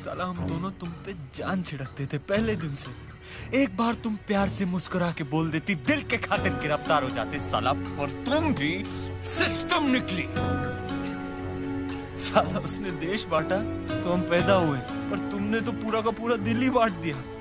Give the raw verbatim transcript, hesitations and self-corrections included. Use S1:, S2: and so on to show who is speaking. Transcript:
S1: साला हम दोनों तुम पे जान छिड़कते थे पहले दिन से। एक बार तुम प्यार से मुस्कुरा के बोल देती, दिल के खातिर गिरफ्तार हो जाते साला। पर तुम भी सिस्टम निकली। साला उसने देश बांटा तो हम पैदा हुए, पर तुमने तो पूरा का पूरा दिल ही बांट दिया।